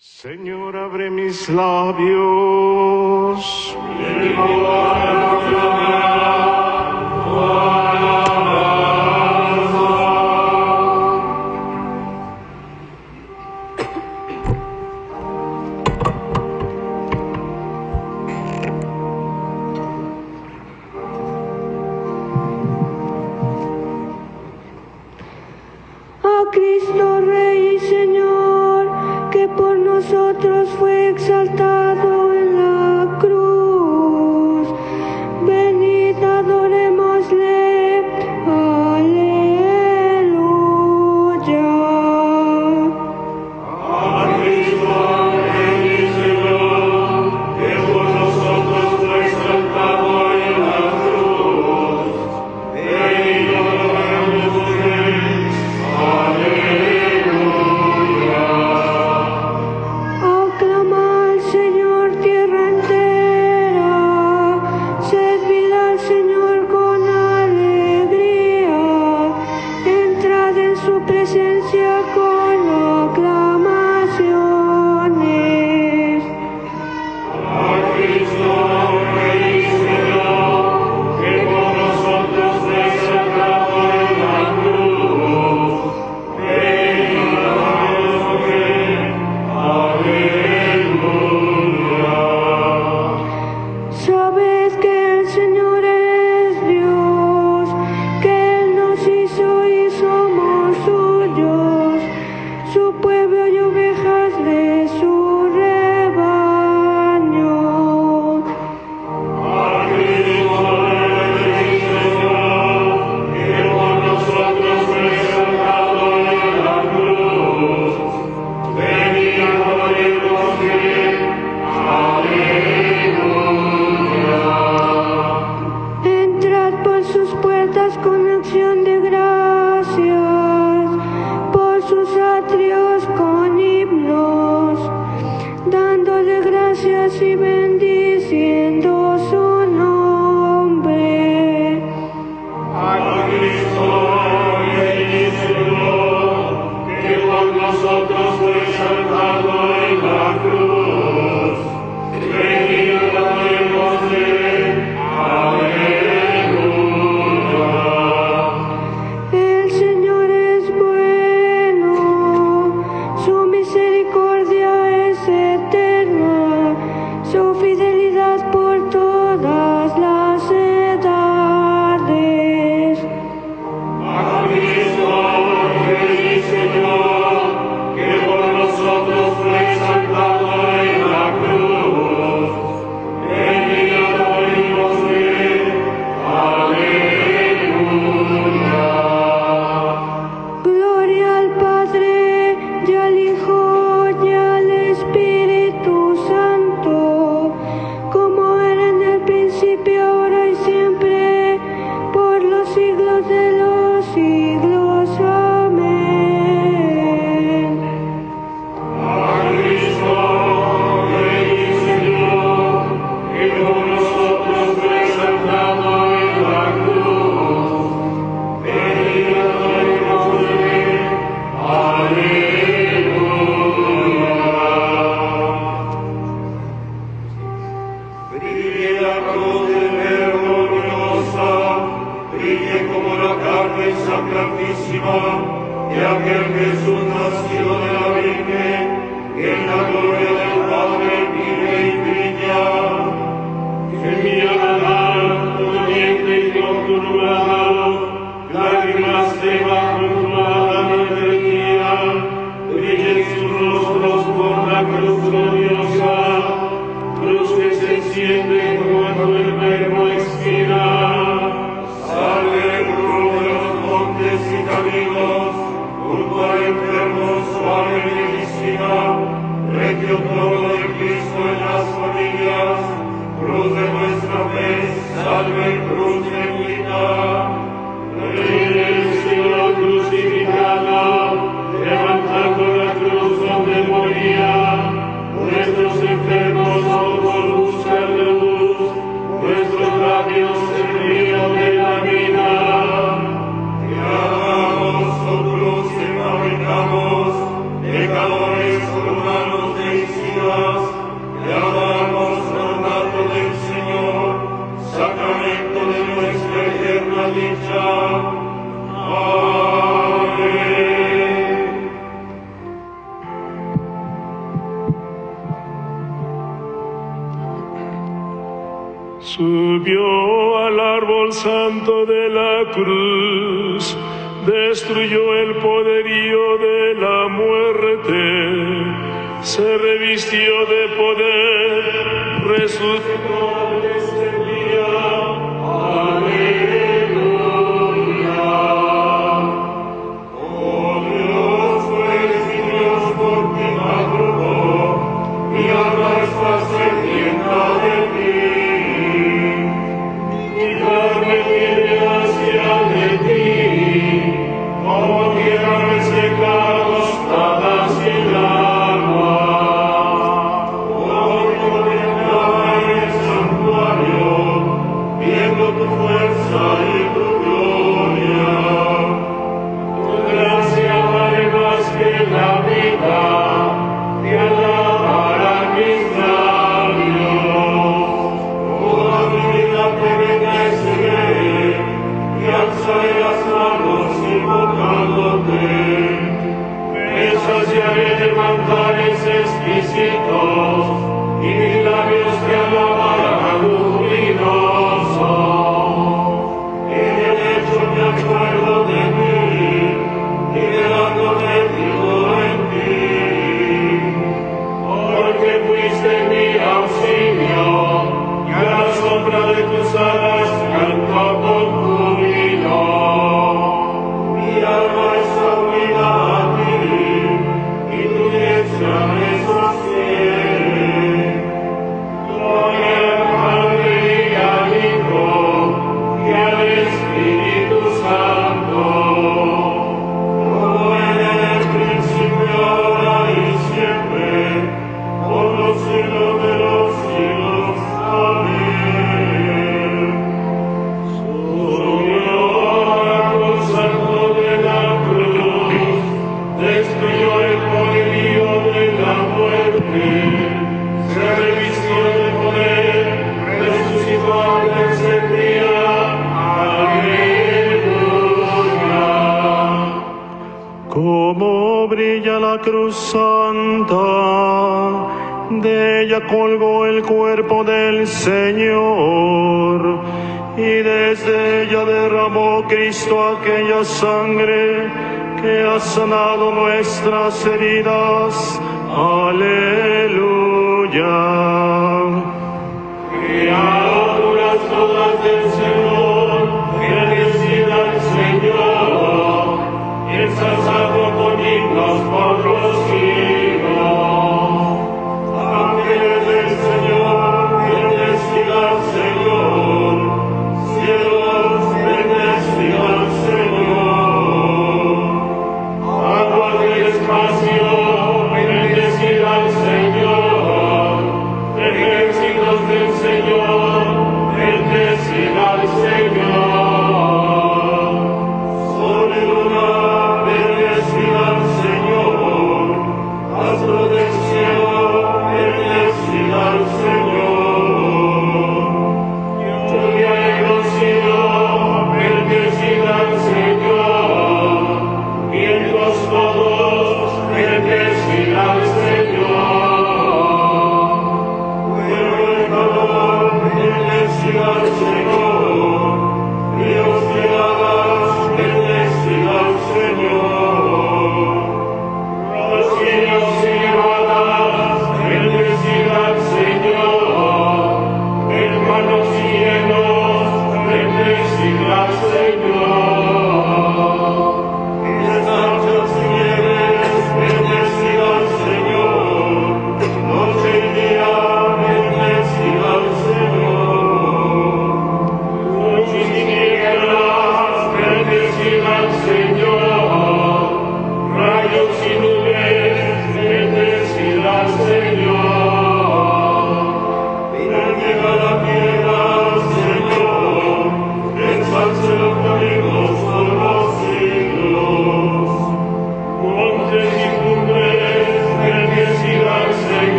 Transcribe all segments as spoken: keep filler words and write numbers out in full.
Señor, abre mis labios. A Cristo Rey y Señor, que por nosotros fue exaltado en la cruz. Venid, adorémosle. Aleluya. A Cristo Rey y Señor, que por nosotros fue exaltado en la cruz. Venid, adorémosle. Aclama al Señor tierra entera, servid al Señor con alegría, entrad en su presencia con aclamaciones. A Cristo Rey y Señor, que por nosotros fue exaltado en la cruz. Venid, adorémosle. Aleluya. Sabed que el Señor es Dios, que Él nos hizo y somos suyos, su pueblo y ovejas de su rebaño. A Cristo Rey y Señor, que por nosotros fue exaltado en la cruz. Venid, adorémosle. Aleluya. Entrad por sus puertas con acción de gracias, por sus atrios con himnos, dándole gracias y bendiciendo su nombre. A Cristo Rey y Señor, que por nosotros fue exaltado en la cruz. Venid, adorémosle. Aleluya. El Señor es bueno, su misericordia es eterna, su fidelidad por todas las edades. A Cristo Rey y Señor, que por nosotros fue exaltado en la cruz. Venid, adorémosle. Aleluya. Gloria al Padre, y al Hijo, y al Espíritu Santo, como era en el principio, ahora y siempre, por los siglos de los siglos. Amén. A Cristo Rey y Señor, que por nosotros fue exaltado en la cruz. Venid, adorémosle. Aleluya. Brille la cruz del Verbo gloriosa, brille como la carne sacratísima de aquel Jesús nacido de la Virgen, que en la gloria del Padre vive y brilla. En mi alma, tu diente y con tu nublado, lágrimas de bajo tu mano energía, brillen sus rostros por la cruz gloriosa, cruz que se enciende cuando el Verbo expira. Salve, cruz de los montes y caminos, junto al enfermo suave medicina, regio trono de Cristo en las familias, cruz de nuestra fe, salve, cruz bendita. Rey del cielo crucificada, levantando la cruz donde moría, nuestros enfermos ojos buscan luz, nuestros labios el río de la vida. Te amamos, oh cruz, te fabricamos, pecadores humanos de santo de la cruz, destruyó el poderío de la muerte, se revistió de poder, resucitó al tercer día. Aleluya. Oh Dios, tú eres mi Dios, por ti madrugó, mi alma está sedienta de ti. Mi carne tiene ansia de ti, como tierra reseca acostada sin agua. Oh, contemplaba en el santuario, viendo tu fuerza y tu gloria. Tu gracia vale más que la vida, te alabarán mis labios. Toda mi vida te bendeceré, y alzaré las manos invocándote. Me saciaré de manjares exquisitos, y mis labios te alabarán luminoso. En el hecho me acuerdo de ti, y velándome digo en ti. Porque fuiste mi auxilio, y a la sombra de tus alas canto con júbilo. Mi alma está unida a ti, y tu diestra me sostiene. Gloria al Padre y al Hijo, y al Espíritu Santo, como era en el principio, ahora y siempre, por los siglos de los siglos. Amén. Subió al santo de la cruz, destruyó el poderío de la muerte, se revistió de poder, resucitó al tercer día. Aleluya. Como brilla la cruz santa, de ella colgó el cuerpo del Señor, y desde ella derramó Cristo aquella sangre que ha sanado nuestras heridas. Aleluya. Criaturas todas del Señor, bendecid al Señor, ensalzadlo con himnos por los siglos. Ángeles del Señor, bendecid al Señor, cielos, bendecid al Señor. Aguas del espacio, bendecid al Señor, ejércitos del Señor, bendecid al Señor.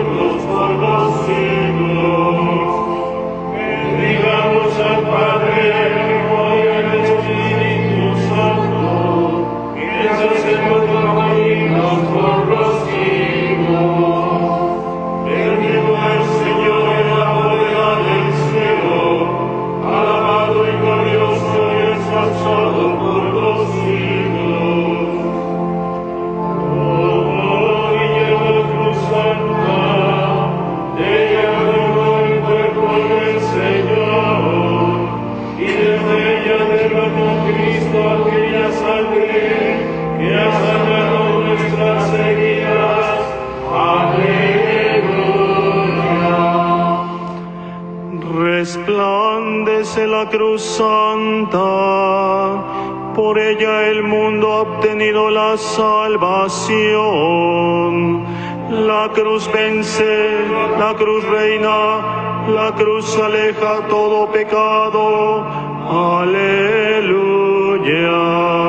siglos por los siglos. Bendigamos al Padre, al Hijo y al Espíritu Santo, que es sacerdote por los siglos. Bendito el Señor en la bóveda del cielo, alabado y glorioso y ensalzado por los siglos. Oh, Guillermo de Cruz Santa, de ella vengo el cuerpo del Señor, y desde ella derramó Cristo aquella sangre que ha sanado nuestras heridas. Aleluya. Resplandece la cruz santa, por ella el mundo ha obtenido la salvación. La cruz vence, la cruz reina, la cruz aleja todo pecado. Aleluya.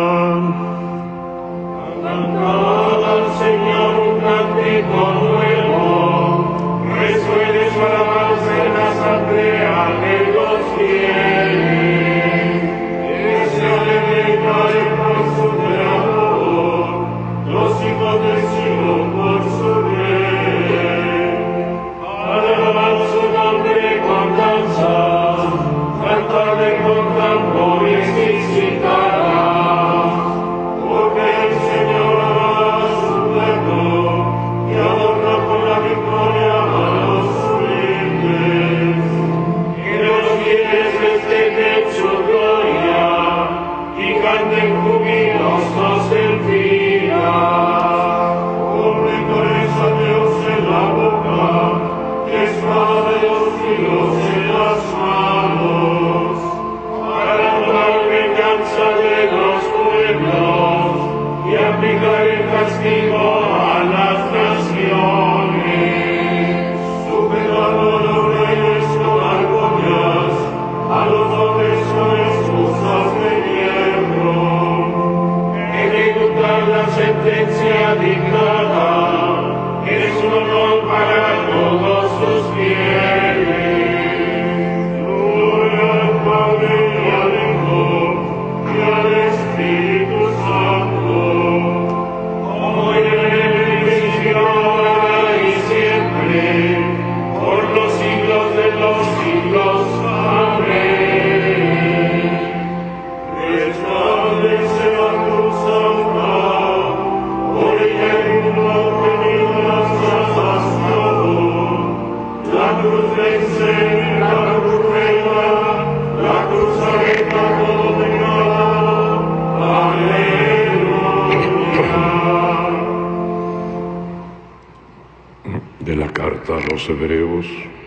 Cantad al Señor un cántico nuevo, resuene su alabanza en la asamblea de los fieles. Que se alegren por su creador, los hijos del cielo por su bien. Alabad su nombre con danzas, cantadle con tambores y cítaras, porque el Señor ama a su pueblo y adorna con la victoria a los humildes. Que los fieles festejen su gloria y canten jubilosos en vida. Con victorias a Dios en la boca y espada de los filos en las manos, para tomar venganza de los pueblos y aplicar el castigo a las naciones. Superando a los reyes con argollas, a los hombres con excusas de hierro. Ejecutar la sentencia dictada es un honor para todos sus fieles. Gloria al Padre y al Hijo y al Espíritu Santo, como era en el principio, ahora y siempre, por los siglos de los siglos. Amén. Resplandece la cruz santa, por ella el mundo ha obtenido la salvación. La cruz vence, la cruz reina, la cruz aleja todo pecado. Aleluya. De la carta a los Hebreos,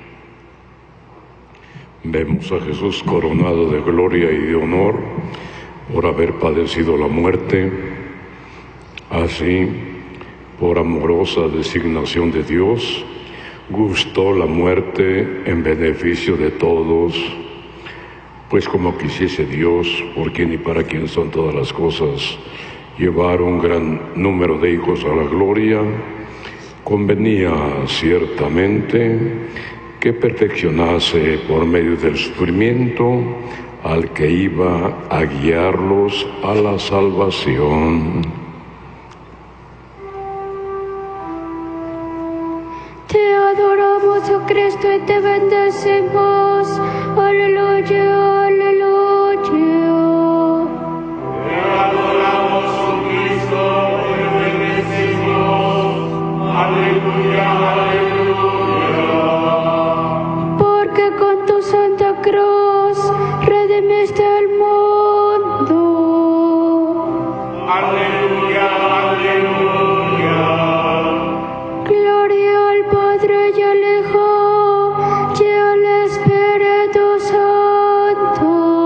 vemos a Jesús coronado de gloria y de honor por haber padecido la muerte. Así, por amorosa designación de Dios, gustó la muerte en beneficio de todos, pues como quisiese Dios, por quien y para quien son todas las cosas, llevar un gran número de hijos a la gloria, convenía ciertamente que perfeccionase por medio del sufrimiento al que iba a guiarlos a la salvación. Te adoramos, oh Cristo, y te bendecimos. Aleluya, aleluya. Te adoramos, oh Cristo, y te bendecimos. Aleluya, aleluya. Porque con tu santa cruz redimiste el mundo. Aleluya, aleluya. Gloria al Padre y al Hijo y al Espíritu Santo.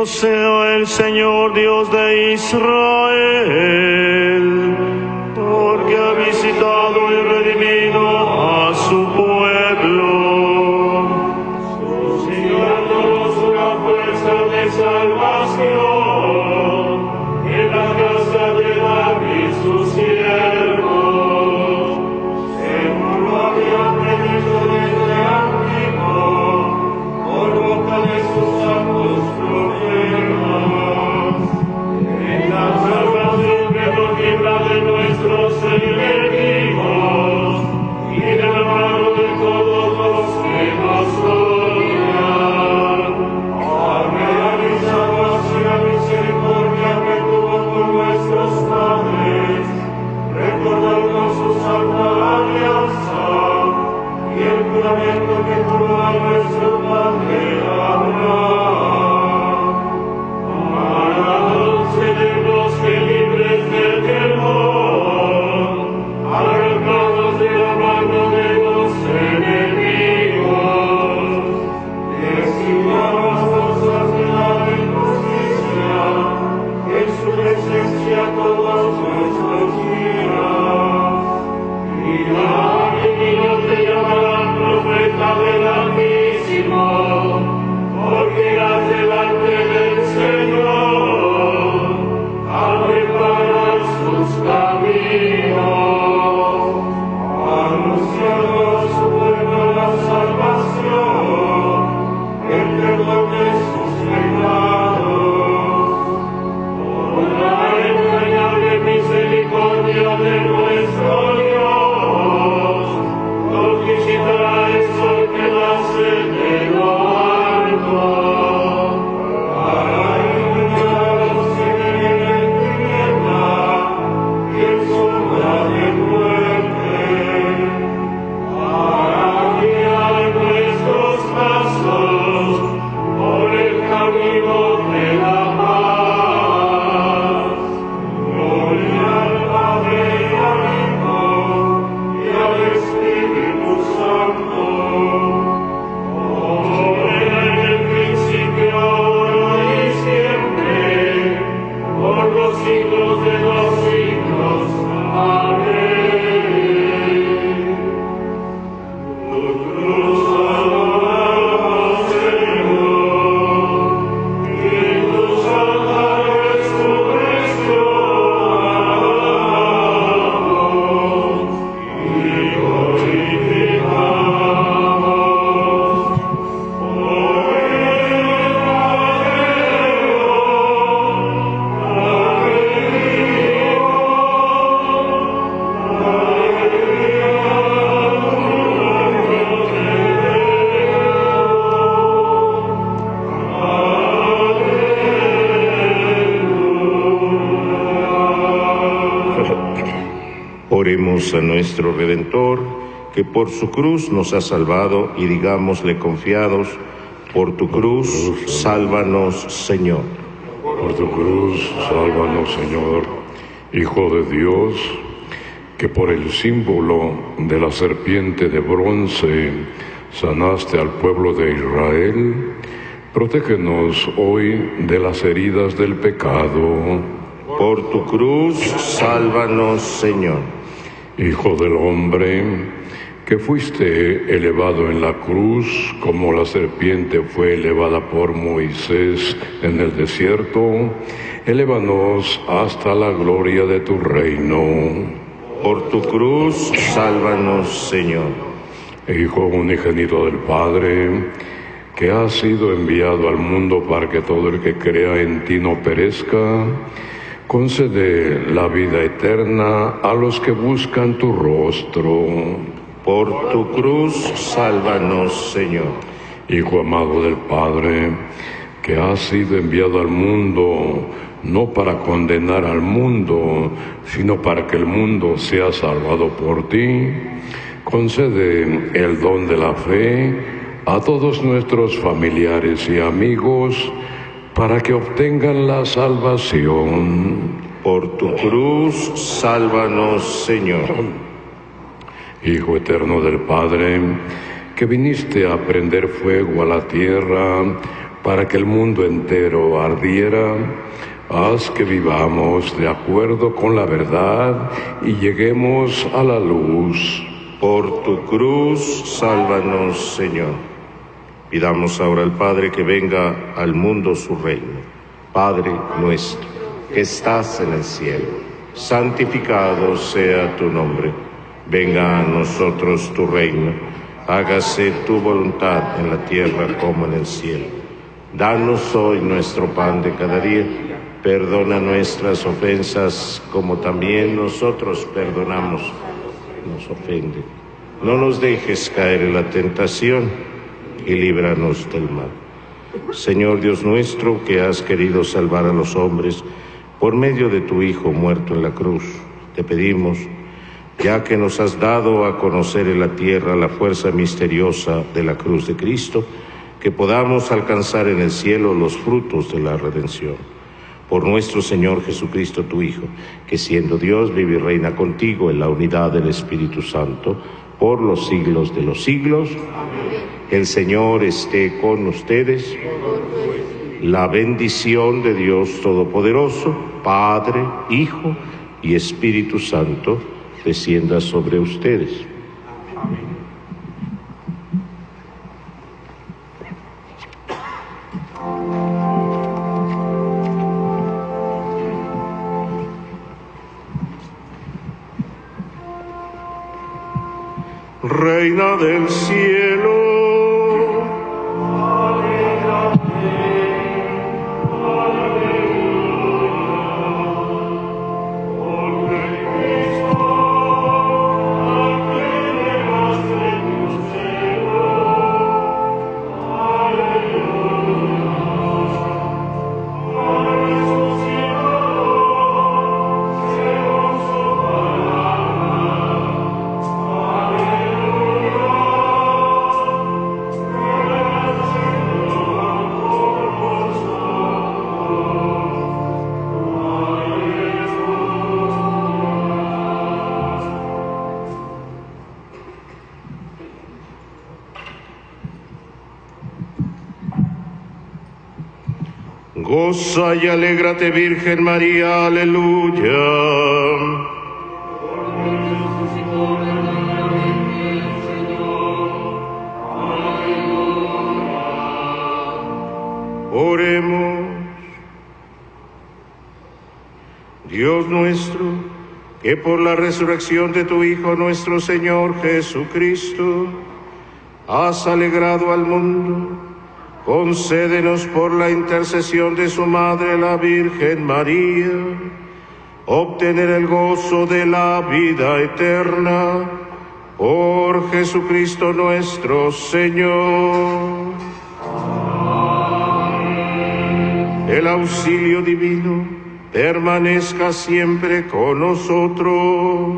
Bendito sea el Señor Dios de Israel, porque ha visitado y redimido a su pueblo, suscitándonos una fuerza de salvación en la casa de David su siervo, según lo había predicho desde antiguo, por boca de sus santos profetas, en la salvación que nos libra de nuestros enemigos y de la mano de todos los que nos odian. Ha realizado así la misericordia que tuvo con nuestros padres, recordando su santa alianza y el juramento que juró a nuestro padre Abraham, para concedernos que libres del temor, arrancados de la mano de los enemigos, designados cosas de la injusticia, en su presencia todos nuestros días. Y la divina te llamarán profeta del Altísimo, porque irás delante del Señor a preparar sus caminos, anunciando a su pueblo la salvación, el perdón de sus pecados, por la entrañable misericordia de nuestro Dios, nos visitará el sol que nace de lo alto, para iluminar a los que viven en tiniebla y en sombra de muerte, para guiar nuestros pasos por el camino de la paz. Gloria al Padre y al Hijo y al Espíritu Santo, como era en el principio, ahora y siempre, por los siglos de los siglos. Amén. Tu cruz alabamos, Señor, y tus altares tu alabamos y glorificamos. Oremos a nuestro Redentor, que por su cruz nos ha salvado, y digámosle confiados: por tu cruz, sálvanos, Señor. Por tu cruz, sálvanos, Señor, Hijo de Dios, que por el símbolo de la serpiente de bronce sanaste al pueblo de Israel. Protégenos hoy de las heridas del pecado. Por tu cruz, sálvanos, Señor. Hijo del hombre, que fuiste elevado en la cruz como la serpiente fue elevada por Moisés en el desierto, elévanos hasta la gloria de tu reino. Por tu cruz, sálvanos, Señor. Hijo unigénito del Padre, que has sido enviado al mundo para que todo el que crea en ti no perezca, concede la vida eterna a los que buscan tu rostro. Por tu cruz, sálvanos, Señor. Hijo amado del Padre, que has sido enviado al mundo no para condenar al mundo, sino para que el mundo sea salvado por ti, concede el don de la fe a todos nuestros familiares y amigos, para que obtengan la salvación. Por tu cruz, sálvanos, Señor. Hijo eterno del Padre, que viniste a prender fuego a la tierra para que el mundo entero ardiera, haz que vivamos de acuerdo con la verdad y lleguemos a la luz. Por tu cruz, sálvanos, Señor. Pidamos ahora al Padre que venga al mundo su reino. Padre nuestro, que estás en el cielo, santificado sea tu nombre. Venga a nosotros tu reino. Hágase tu voluntad en la tierra como en el cielo. Danos hoy nuestro pan de cada día. Perdona nuestras ofensas como también nosotros perdonamos nos ofende. No nos dejes caer en la tentación y líbranos del mal. Señor Dios nuestro, que has querido salvar a los hombres por medio de tu Hijo muerto en la cruz, te pedimos, ya que nos has dado a conocer en la tierra la fuerza misteriosa de la cruz de Cristo, que podamos alcanzar en el cielo los frutos de la redención. Por nuestro Señor Jesucristo, tu Hijo, que siendo Dios vive y reina contigo en la unidad del Espíritu Santo, por los siglos de los siglos. Amén. El Señor esté con ustedes. La bendición de Dios Todopoderoso, Padre, Hijo y Espíritu Santo, descienda sobre ustedes. Amén. Reina del cielo, goza y alégrate, Virgen María, aleluya. Oremos. Dios nuestro, que por la resurrección de tu Hijo nuestro Señor Jesucristo has alegrado al mundo, concédenos por la intercesión de su Madre, la Virgen María, obtener el gozo de la vida eterna por Jesucristo nuestro Señor. Amén. El auxilio divino permanezca siempre con nosotros.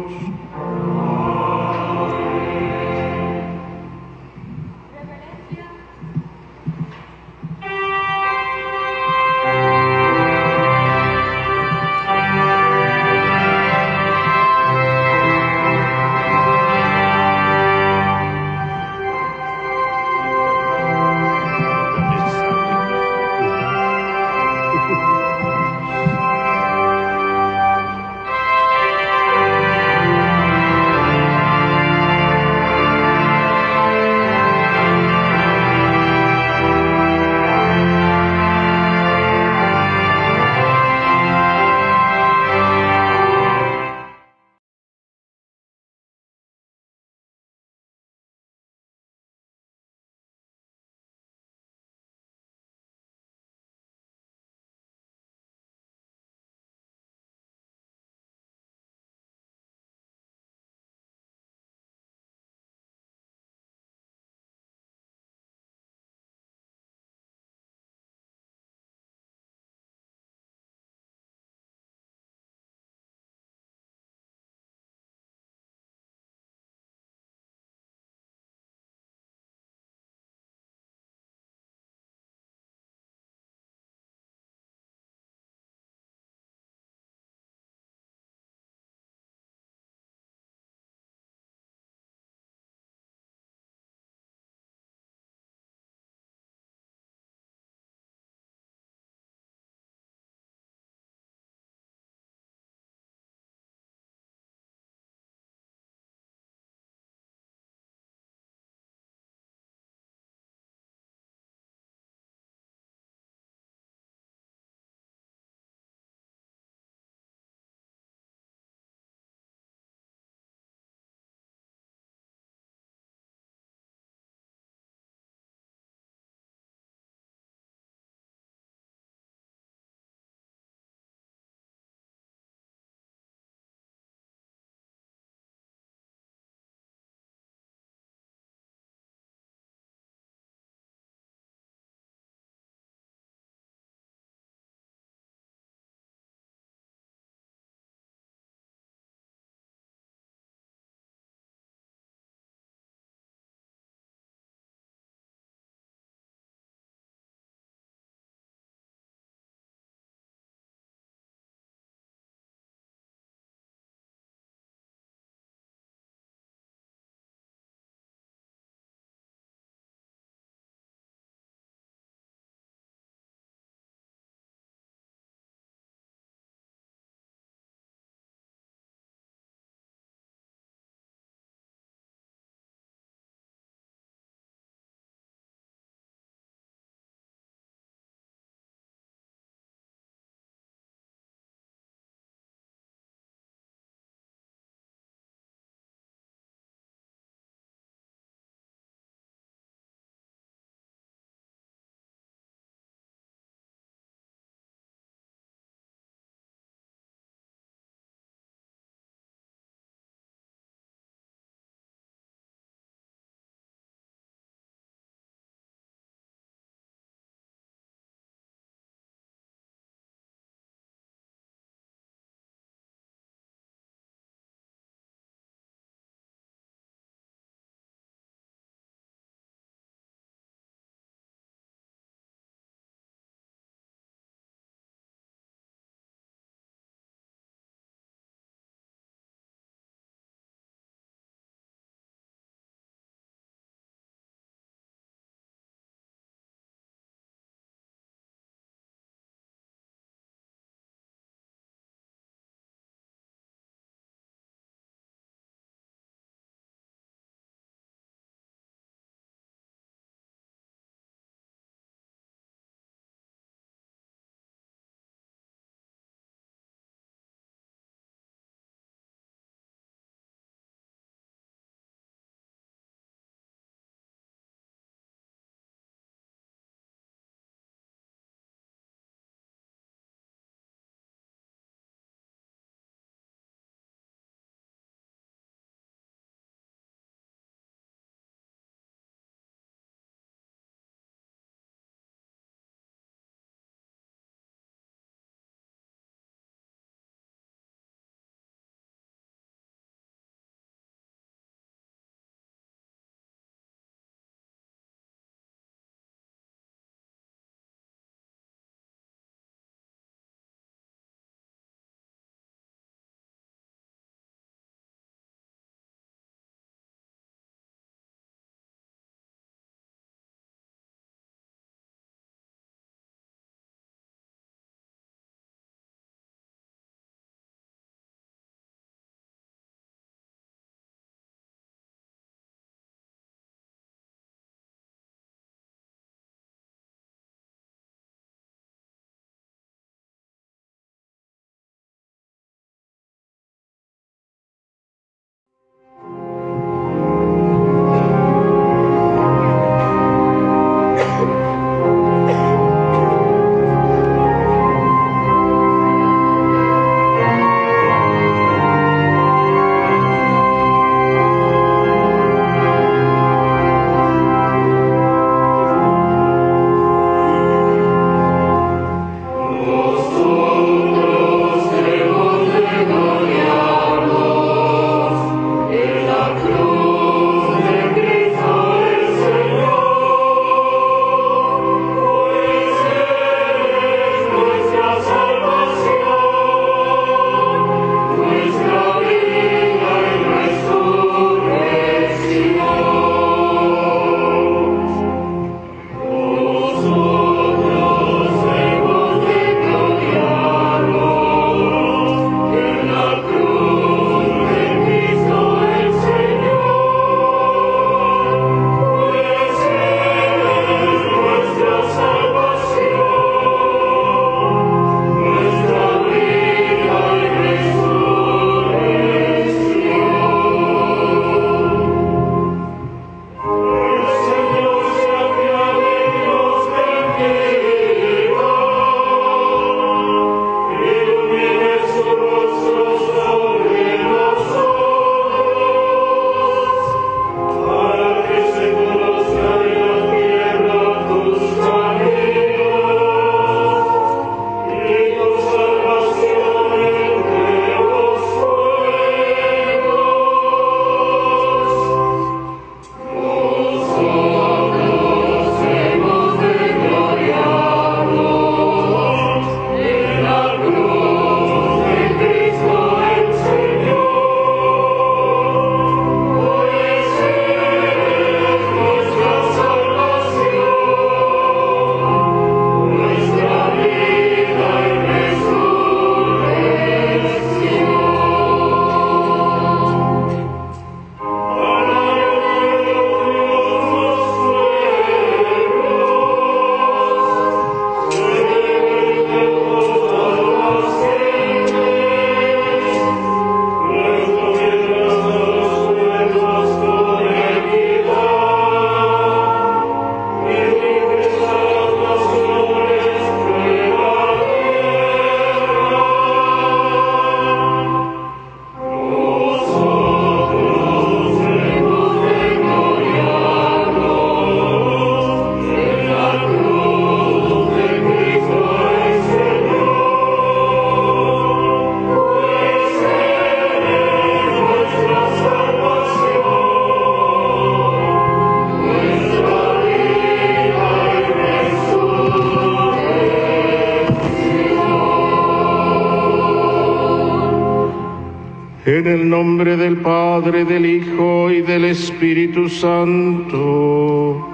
En el nombre del Padre, del Hijo y del Espíritu Santo.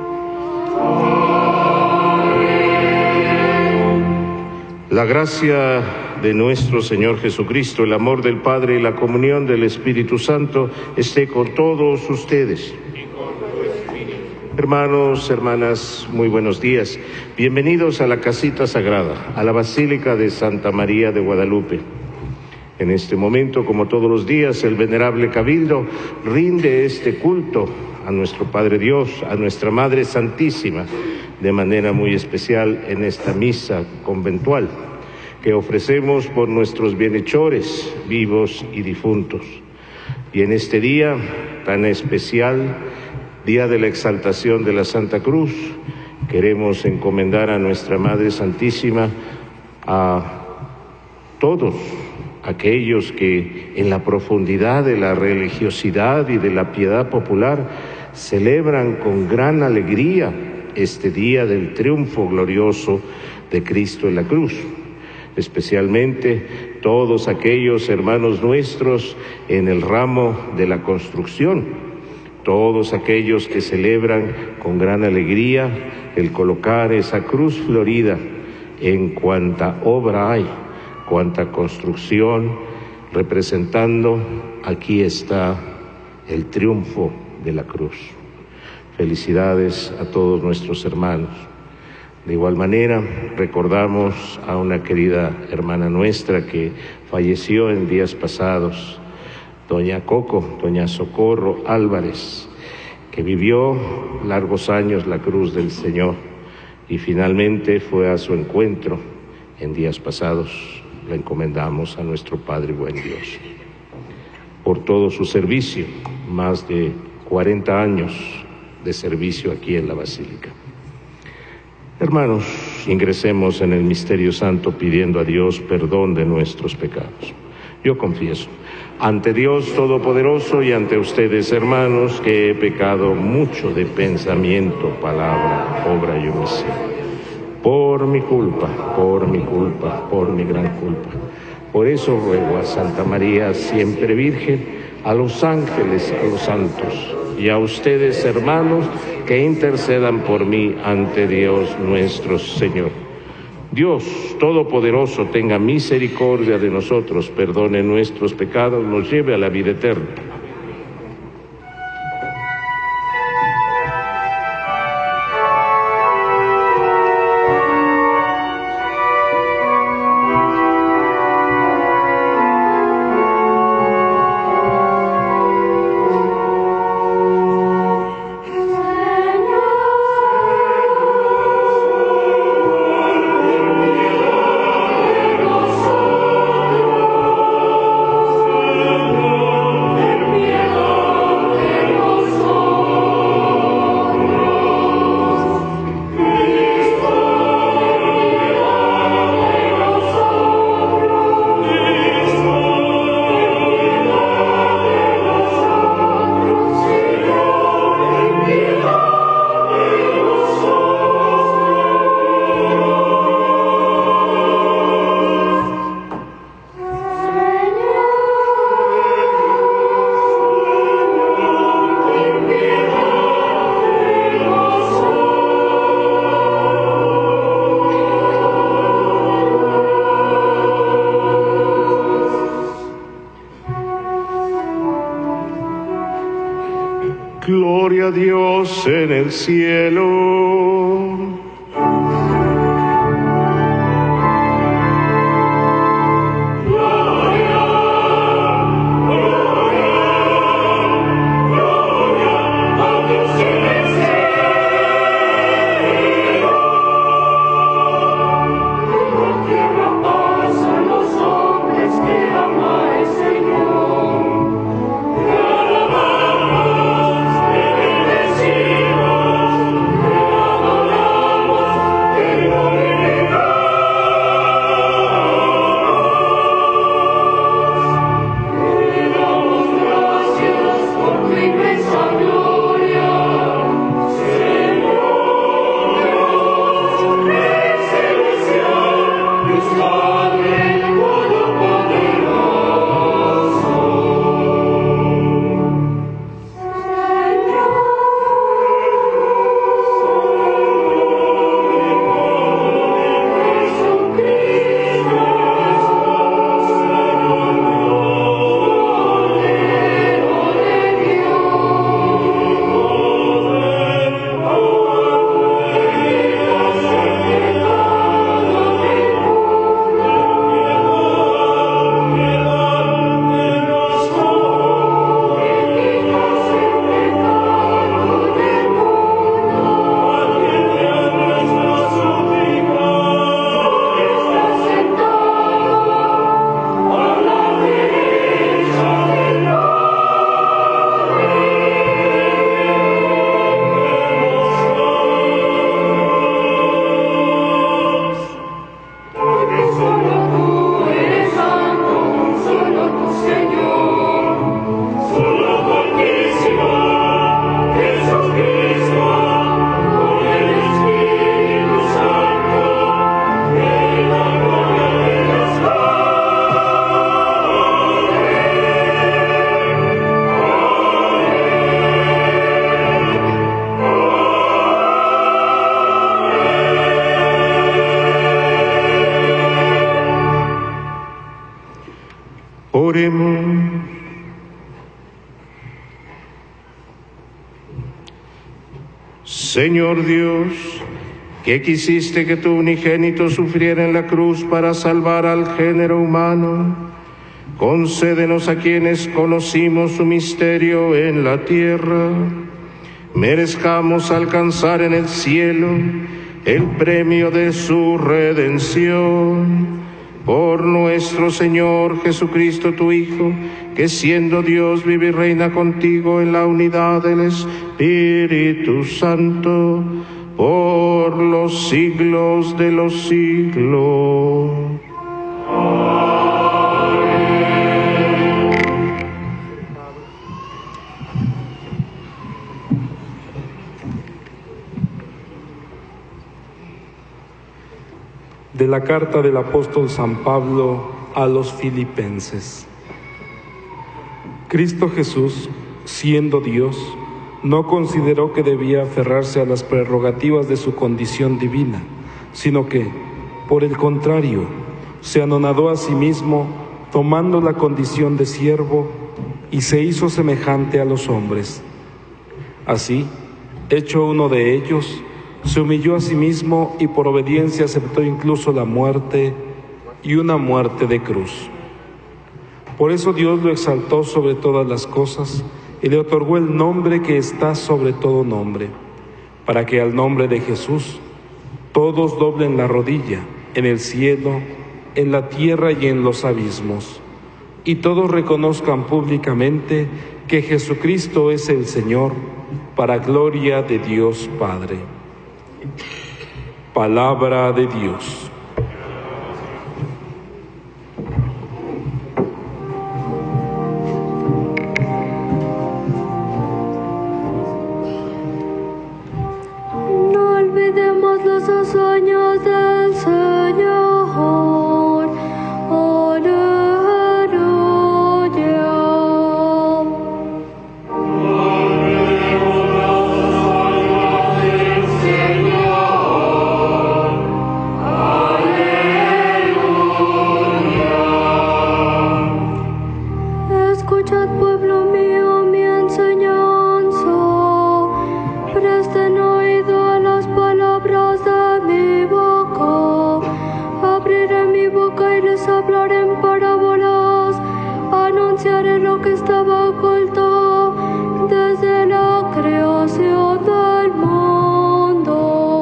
La gracia de nuestro Señor Jesucristo, el amor del Padre y la comunión del Espíritu Santo esté con todos ustedes. Hermanos, hermanas, muy buenos días. Bienvenidos a la casita sagrada, a la Basílica de Santa María de Guadalupe. En este momento, como todos los días, el venerable Cabildo rinde este culto a nuestro Padre Dios, a nuestra Madre Santísima, de manera muy especial en esta misa conventual que ofrecemos por nuestros bienhechores vivos y difuntos. Y en este día tan especial, día de la exaltación de la Santa Cruz, queremos encomendar a nuestra Madre Santísima a todos aquellos que en la profundidad de la religiosidad y de la piedad popular celebran con gran alegría este día del triunfo glorioso de Cristo en la cruz. Especialmente todos aquellos hermanos nuestros en el ramo de la construcción, todos aquellos que celebran con gran alegría el colocar esa cruz florida en cuanta obra hay, cuanta construcción, representando, aquí está el triunfo de la cruz. Felicidades a todos nuestros hermanos. De igual manera, recordamos a una querida hermana nuestra que falleció en días pasados, doña Coco, doña Socorro Álvarez, que vivió largos años la cruz del Señor y finalmente fue a su encuentro en días pasados. La encomendamos a nuestro Padre buen Dios. Por todo su servicio, más de cuarenta años de servicio aquí en la Basílica. Hermanos, ingresemos en el misterio santo pidiendo a Dios perdón de nuestros pecados. Yo confieso ante Dios Todopoderoso y ante ustedes, hermanos, que he pecado mucho de pensamiento, palabra, obra y omisión. Por mi culpa, por mi culpa, por mi gran culpa. Por eso ruego a Santa María, siempre Virgen, a los ángeles, a los santos, y a ustedes, hermanos, que intercedan por mí ante Dios nuestro Señor. Dios Todopoderoso tenga misericordia de nosotros, perdone nuestros pecados, nos lleve a la vida eterna. Gloria a Dios en el cielo. Señor. Oremos. Señor Dios, que quisiste que tu unigénito sufriera en la cruz para salvar al género humano, concédenos a quienes conocimos su misterio en la tierra, merezcamos alcanzar en el cielo el premio de su redención. Por nuestro Señor Jesucristo, tu Hijo, que siendo Dios vive y reina contigo en la unidad del Espíritu Santo, por los siglos de los siglos. De la carta del apóstol San Pablo a los Filipenses. Cristo Jesús, siendo Dios, no consideró que debía aferrarse a las prerrogativas de su condición divina, sino que, por el contrario, se anonadó a sí mismo, tomando la condición de siervo, y se hizo semejante a los hombres. Así, hecho uno de ellos, se humilló a sí mismo y por obediencia aceptó incluso la muerte, y una muerte de cruz. Por eso Dios lo exaltó sobre todas las cosas y le otorgó el nombre que está sobre todo nombre, para que al nombre de Jesús todos doblen la rodilla en el cielo, en la tierra y en los abismos, y todos reconozcan públicamente que Jesucristo es el Señor, para gloria de Dios Padre. Palabra de Dios. No olvidemos los hazañas del Señor. Aleluya. Escuchad, pueblo mío, mi enseñanza, presten oído a las palabras de mi boca. Abriré mi boca y les hablaré en parábolas, anunciaré lo que estaba oculto desde la creación del mundo.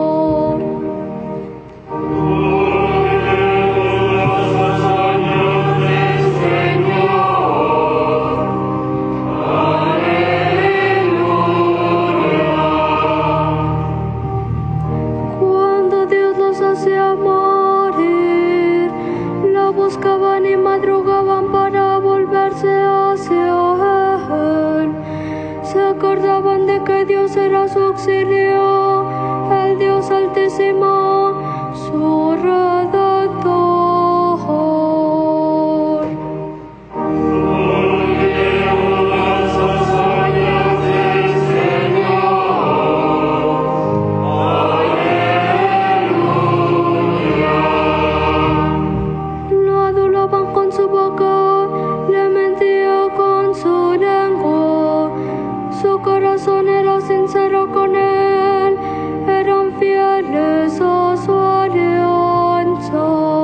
Cuando Dios los hacía morir, la buscaban y madrugaban para volverse hacia Él. Se acordaban de que Dios era su auxilio, el Dios Altísimo, su Redentor. Lo adulaban con su boca, le mentía con su lengua. Su corazón era sincero con él, eran fieles a su alianza.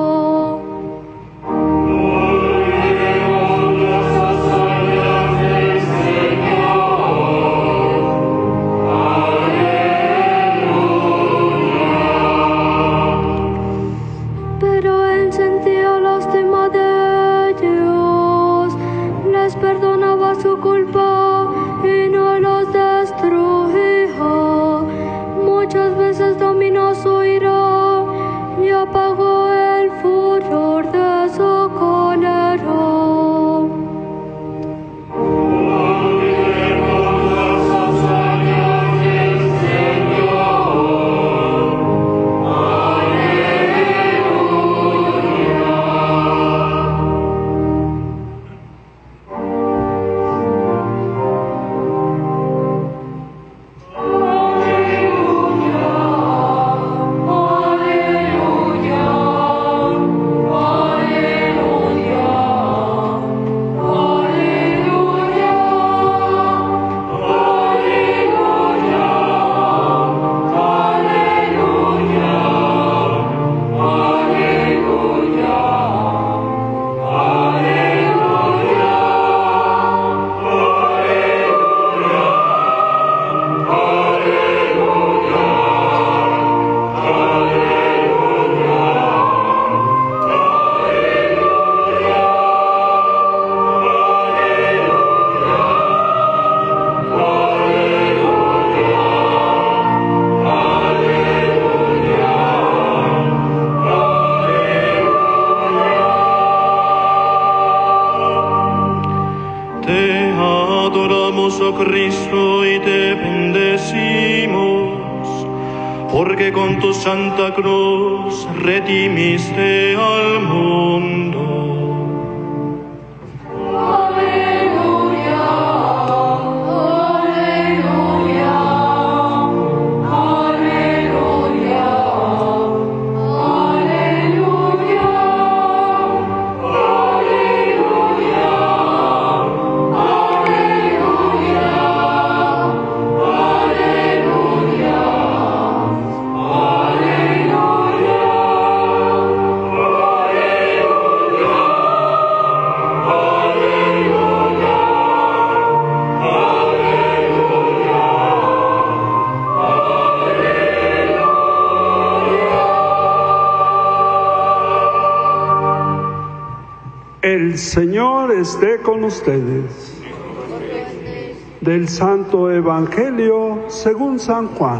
Pero él sentía lástima de ellos, les perdonaba su culpa y no los destruía. Muchas veces dominó su ira y apagó el furor de su cólera. Adoramos, oh Cristo, y te bendecimos, porque con tu santa cruz redimiste al mundo. El Señor esté con ustedes. Del Santo Evangelio según San Juan.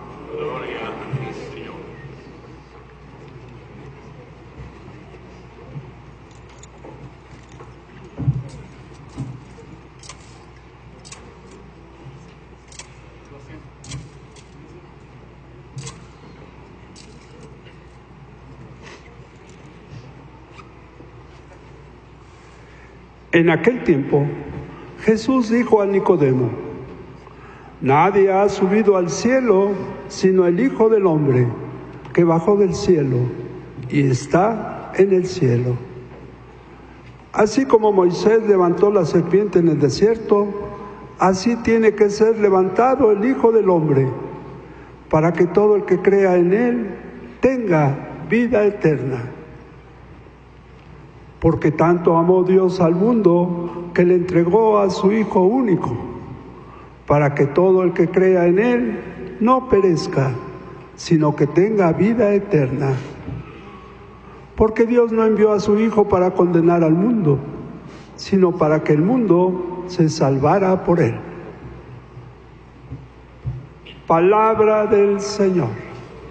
En aquel tiempo, Jesús dijo a Nicodemo: nadie ha subido al cielo sino el Hijo del Hombre, que bajó del cielo y está en el cielo. Así como Moisés levantó la serpiente en el desierto, así tiene que ser levantado el Hijo del Hombre, para que todo el que crea en él tenga vida eterna. Porque tanto amó Dios al mundo que le entregó a su Hijo único, para que todo el que crea en él no perezca, sino que tenga vida eterna. Porque Dios no envió a su Hijo para condenar al mundo, sino para que el mundo se salvara por él. Palabra del Señor.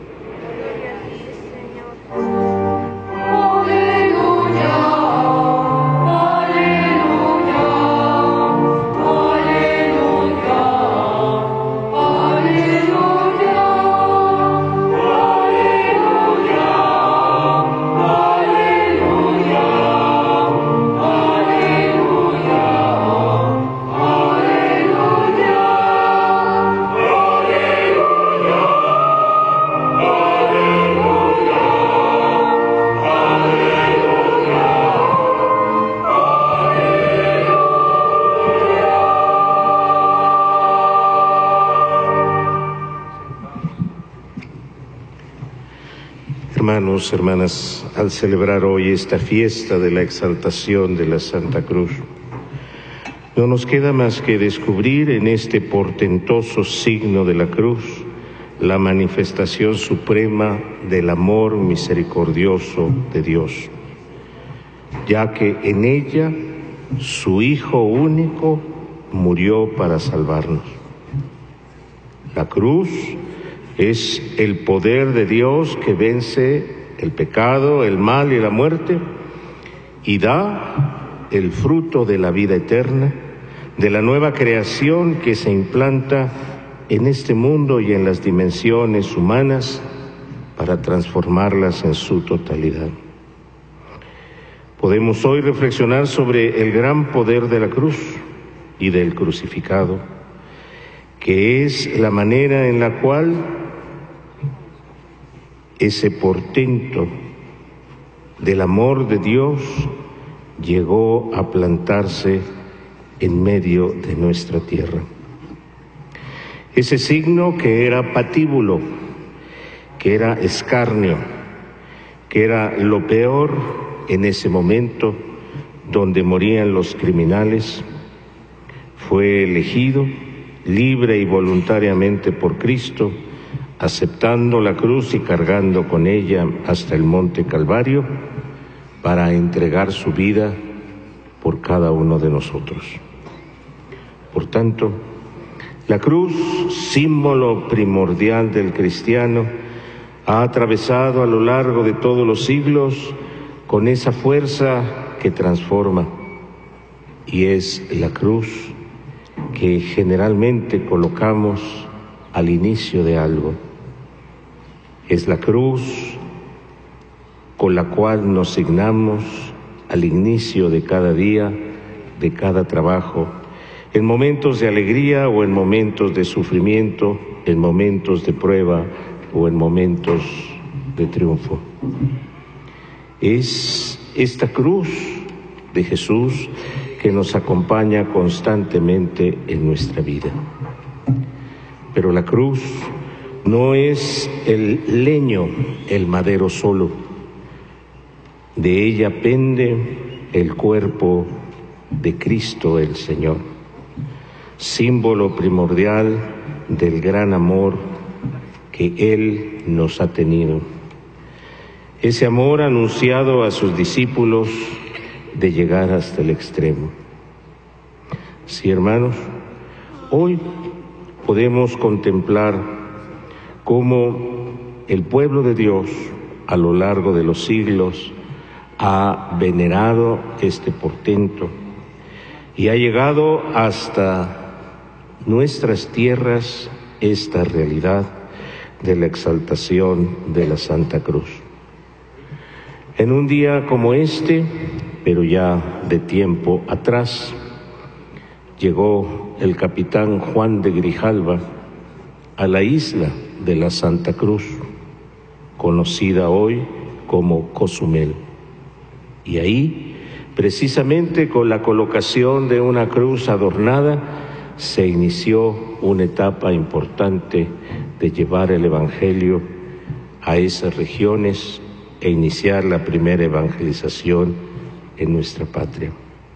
Hermanos, hermanas, al celebrar hoy esta fiesta de la exaltación de la Santa Cruz, no nos queda más que descubrir en este portentoso signo de la cruz la manifestación suprema del amor misericordioso de Dios, ya que en ella su Hijo único murió para salvarnos. La cruz es el poder de Dios que vence el pecado, el mal y la muerte y da el fruto de la vida eterna, de la nueva creación que se implanta en este mundo y en las dimensiones humanas para transformarlas en su totalidad. Podemos hoy reflexionar sobre el gran poder de la cruz y del crucificado, que es la manera en la cual ese portento del amor de Dios llegó a plantarse en medio de nuestra tierra. Ese signo que era patíbulo, que era escarnio, que era lo peor en ese momento donde morían los criminales, fue elegido libre y voluntariamente por Cristo, aceptando la cruz y cargando con ella hasta el monte Calvario para entregar su vida por cada uno de nosotros. Por tanto, la cruz, símbolo primordial del cristiano, ha atravesado a lo largo de todos los siglos con esa fuerza que transforma, y es la cruz que generalmente colocamos al inicio de algo. Es la cruz con la cual nos signamos al inicio de cada día, de cada trabajo, en momentos de alegría o en momentos de sufrimiento, en momentos de prueba o en momentos de triunfo. Es esta cruz de Jesús que nos acompaña constantemente en nuestra vida. Pero la cruz no es el leño, el madero solo. De ella pende el cuerpo de Cristo el Señor, símbolo primordial del gran amor que Él nos ha tenido. Ese amor anunciado a sus discípulos de llegar hasta el extremo. Sí, hermanos, hoy podemos contemplar cómo el pueblo de Dios a lo largo de los siglos ha venerado este portento y ha llegado hasta nuestras tierras esta realidad de la exaltación de la Santa Cruz. En un día como este, pero ya de tiempo atrás, llegó el capitán Juan de Grijalva a la isla de la Santa Cruz, conocida hoy como Cozumel. Y ahí, precisamente con la colocación de una cruz adornada, se inició una etapa importante de llevar el Evangelio a esas regiones e iniciar la primera evangelización en nuestra patria.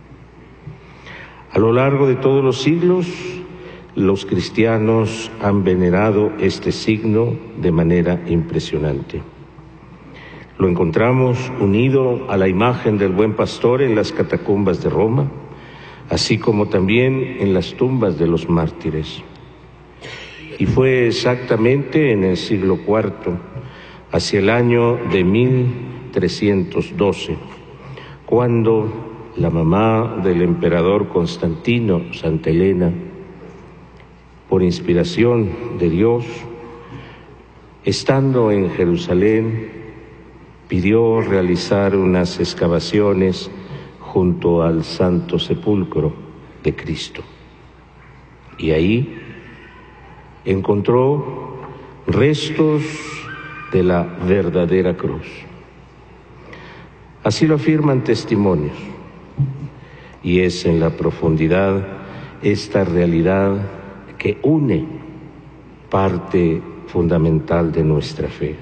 A lo largo de todos los siglos, los cristianos han venerado este signo de manera impresionante. Lo encontramos unido a la imagen del Buen Pastor en las catacumbas de Roma, así como también en las tumbas de los mártires. Y fue exactamente en el siglo cuarto, hacia el año de mil trescientos doce, cuando la mamá del emperador Constantino, Santa Elena, por inspiración de Dios, estando en Jerusalén, pidió realizar unas excavaciones junto al Santo Sepulcro de Cristo. Y ahí encontró restos de la verdadera cruz. Así lo afirman testimonios. Y es en la profundidad esta realidad que une parte fundamental de nuestra fe.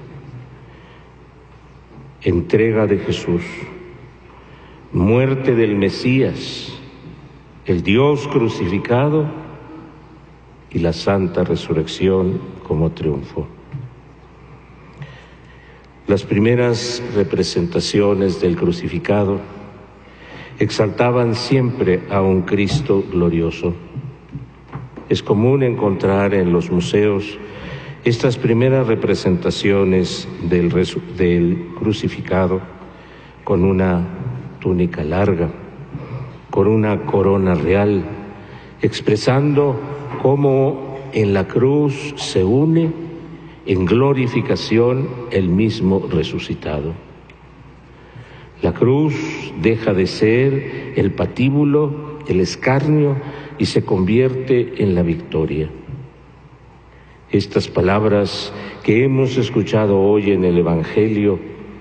Entrega de Jesús, muerte del Mesías, el Dios crucificado y la santa resurrección como triunfo. Las primeras representaciones del crucificado exaltaban siempre a un Cristo glorioso. Es común encontrar en los museos estas primeras representaciones del, del crucificado con una túnica larga, con una corona real, expresando cómo en la cruz se une en glorificación el mismo resucitado. La cruz deja de ser el patíbulo, el escarnio, y se convierte en la victoria. Estas palabras que hemos escuchado hoy en el Evangelio,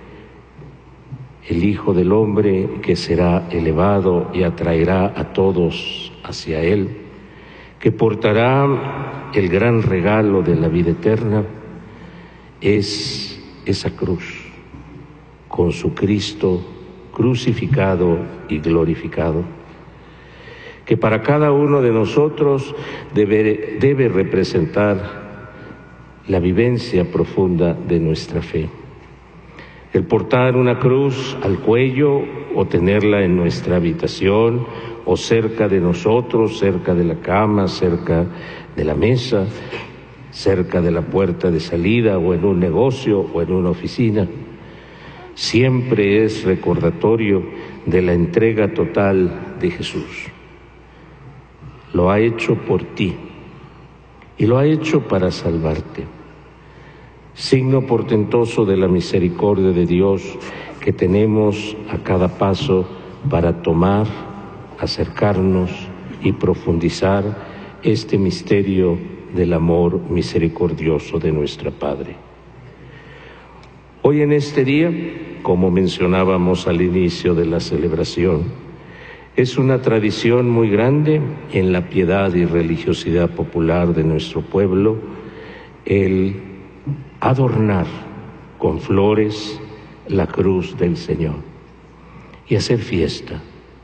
el Hijo del Hombre que será elevado y atraerá a todos hacia Él, que portará el gran regalo de la vida eterna, es esa cruz, con su Cristo crucificado y glorificado, que para cada uno de nosotros debe, debe representar la vivencia profunda de nuestra fe. El portar una cruz al cuello o tenerla en nuestra habitación o cerca de nosotros, cerca de la cama, cerca de la mesa, cerca de la puerta de salida o en un negocio o en una oficina, siempre es recordatorio de la entrega total de Jesús. lo ha hecho por ti y lo ha hecho para salvarte. Signo portentoso de la misericordia de Dios que tenemos a cada paso para tomar, acercarnos y profundizar este misterio del amor misericordioso de nuestro Padre. Hoy en este día, como mencionábamos al inicio de la celebración, es una tradición muy grande en la piedad y religiosidad popular de nuestro pueblo el adornar con flores la cruz del Señor y hacer fiesta.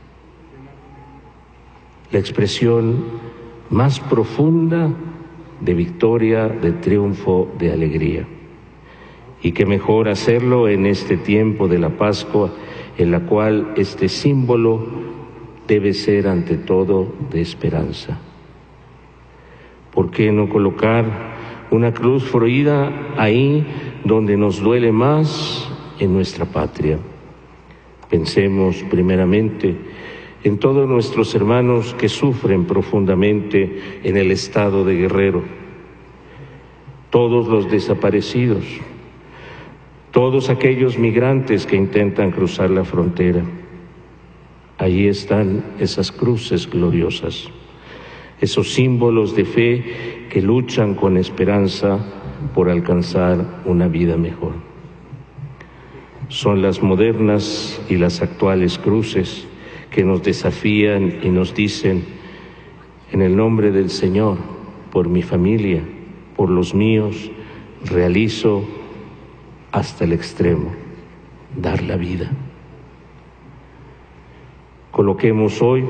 La expresión más profunda de victoria, de triunfo, de alegría. Y qué mejor hacerlo en este tiempo de la Pascua, en la cual este símbolo debe ser ante todo de esperanza. ¿Por qué no colocar una cruz florida ahí donde nos duele más en nuestra patria? Pensemos primeramente en todos nuestros hermanos que sufren profundamente en el estado de Guerrero, todos los desaparecidos, todos aquellos migrantes que intentan cruzar la frontera. Allí están esas cruces gloriosas, esos símbolos de fe que luchan con esperanza por alcanzar una vida mejor. Son las modernas y las actuales cruces que nos desafían y nos dicen: en el nombre del Señor, por mi familia, por los míos, realizo hasta el extremo, dar la vida. Coloquemos hoy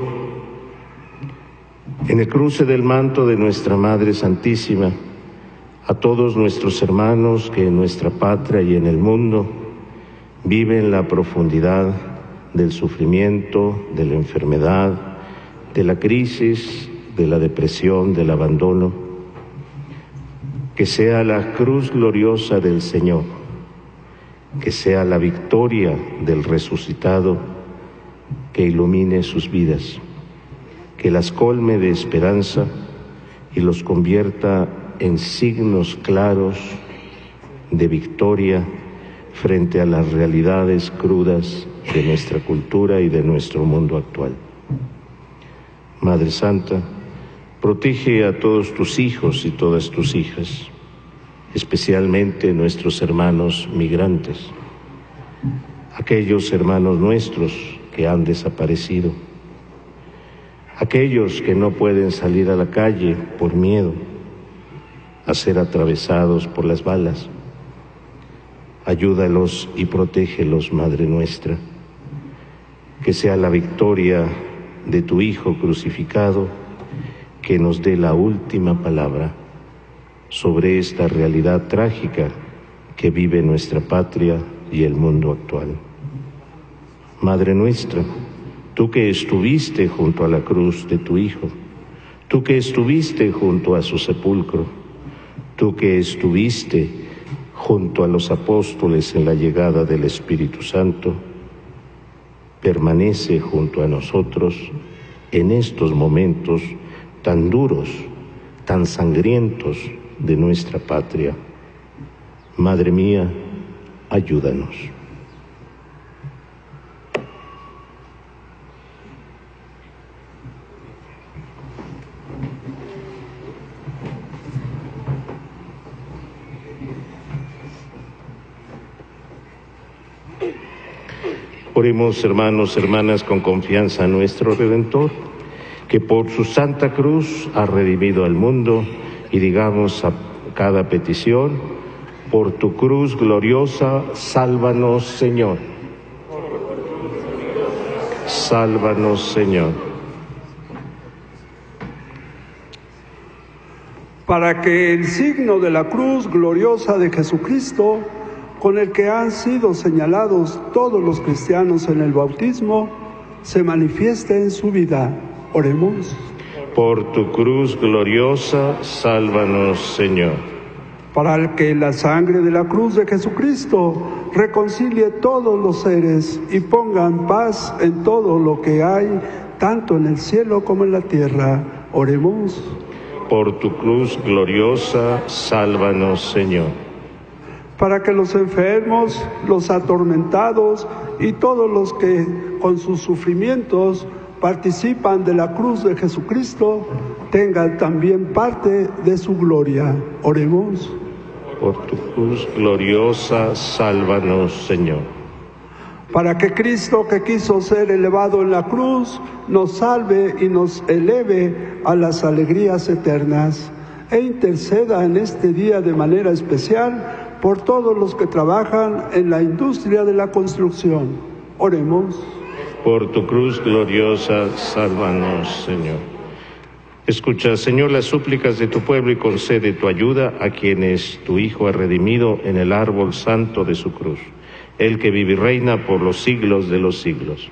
en el cruce del manto de nuestra Madre Santísima a todos nuestros hermanos que en nuestra patria y en el mundo viven la profundidad del sufrimiento, de la enfermedad, de la crisis, de la depresión, del abandono. Que sea la cruz gloriosa del Señor, que sea la victoria del resucitado, que ilumine sus vidas, que las colme de esperanza y los convierta en signos claros de victoria frente a las realidades crudas de nuestra cultura y de nuestro mundo actual. Madre Santa, protege a todos tus hijos y todas tus hijas, especialmente nuestros hermanos migrantes, aquellos hermanos nuestros que han desaparecido, aquellos que no pueden salir a la calle por miedo a ser atravesados por las balas. Ayúdalos y protégelos, Madre nuestra. Que sea la victoria de tu Hijo crucificado que nos dé la última palabra sobre esta realidad trágica que vive nuestra patria y el mundo actual. Madre nuestra, tú que estuviste junto a la cruz de tu Hijo, tú que estuviste junto a su sepulcro, tú que estuviste junto a los apóstoles en la llegada del Espíritu Santo, permanece junto a nosotros en estos momentos tan duros, tan sangrientos de nuestra patria. Madre mía, ayúdanos. Oremos, hermanos, hermanas, con confianza a nuestro Redentor, que por su santa cruz ha redimido al mundo, y digamos a cada petición: por tu cruz gloriosa, sálvanos, Señor. Sálvanos, Señor. Para que el signo de la cruz gloriosa de Jesucristo, con el que han sido señalados todos los cristianos en el bautismo, se manifieste en su vida. Oremos. Por tu cruz gloriosa, sálvanos, Señor. Para que la sangre de la cruz de Jesucristo reconcilie todos los seres y pongan paz en todo lo que hay, tanto en el cielo como en la tierra. Oremos. Por tu cruz gloriosa, sálvanos, Señor. Para que los enfermos, los atormentados y todos los que con sus sufrimientos participan de la cruz de Jesucristo tengan también parte de su gloria. Oremos. Por tu cruz gloriosa, sálvanos, Señor. Para que Cristo, que quiso ser elevado en la cruz, nos salve y nos eleve a las alegrías eternas, e interceda en este día de manera especial por todos los que trabajan en la industria de la construcción. Oremos. Por tu cruz gloriosa, sálvanos, Señor. Escucha, Señor, las súplicas de tu pueblo y concede tu ayuda a quienes tu Hijo ha redimido en el árbol santo de su cruz, el que vive y reina por los siglos de los siglos.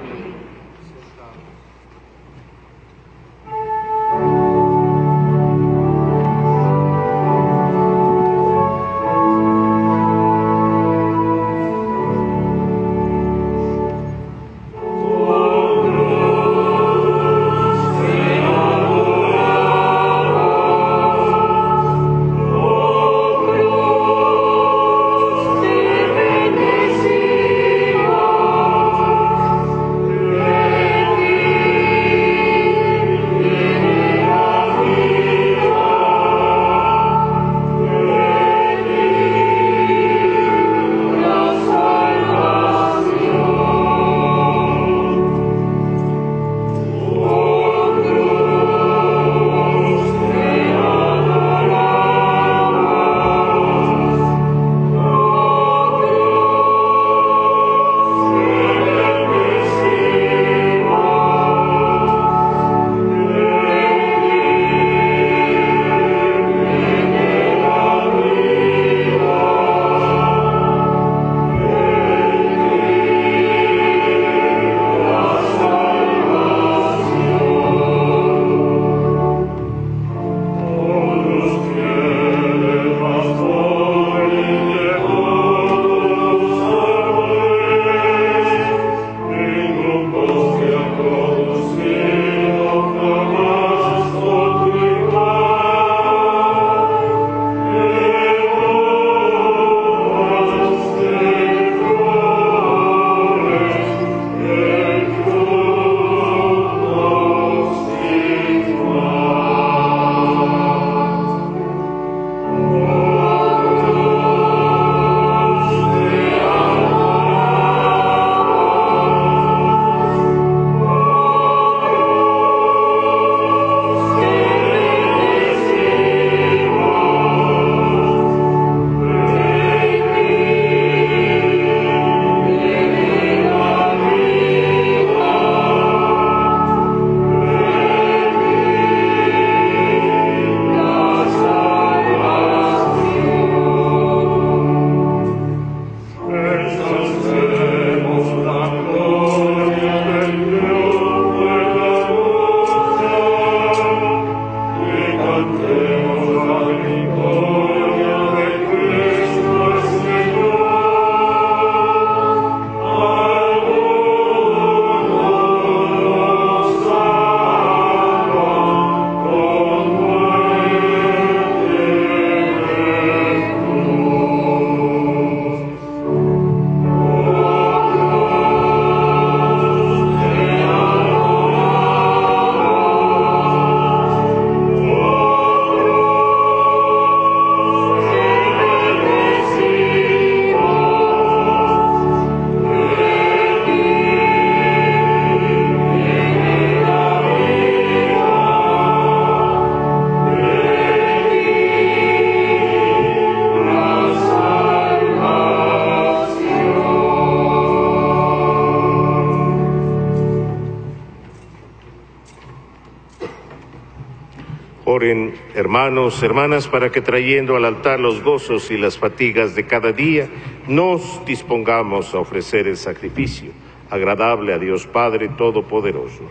Oren, hermanos, hermanas, para que trayendo al altar los gozos y las fatigas de cada día, nos dispongamos a ofrecer el sacrificio agradable a Dios Padre Todopoderoso.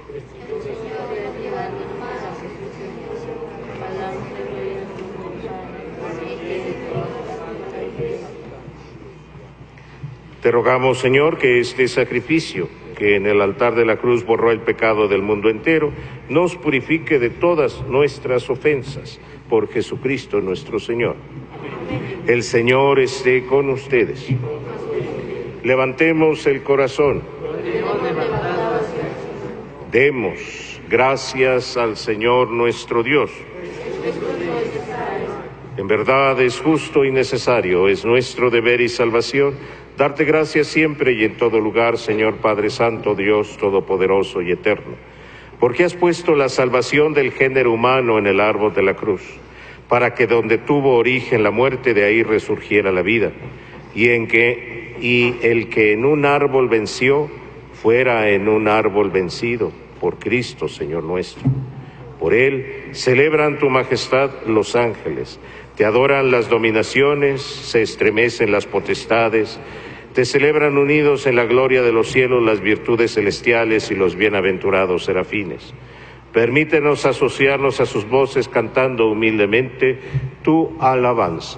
Te rogamos, Señor, que este sacrificio que en el altar de la cruz borró el pecado del mundo entero, nos purifique de todas nuestras ofensas, por Jesucristo nuestro Señor. El Señor esté con ustedes. Levantemos el corazón. Demos gracias al Señor nuestro Dios. En verdad es justo y necesario, es nuestro deber y salvación, darte gracias siempre y en todo lugar, Señor Padre Santo, Dios Todopoderoso y Eterno, porque has puesto la salvación del género humano en el árbol de la cruz, para que donde tuvo origen la muerte, de ahí resurgiera la vida, y en que y el que en un árbol venció, fuera en un árbol vencido, por Cristo, Señor nuestro. Por él celebran tu majestad los ángeles, te adoran las dominaciones, se estremecen las potestades, te celebran unidos en la gloria de los cielos las virtudes celestiales y los bienaventurados serafines. Permítenos asociarnos a sus voces cantando humildemente tu alabanza.